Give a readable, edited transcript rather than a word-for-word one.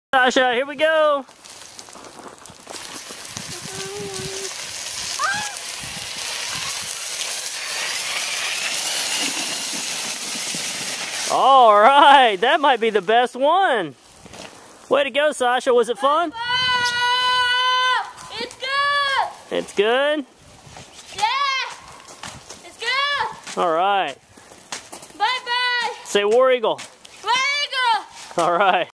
Sasha, here we go. All right, that might be the best one. Way to go, Sasha. Was it fun? It's good. It's good? Yeah. It's good. All right. Bye-bye. Say War Eagle. War Eagle. All right.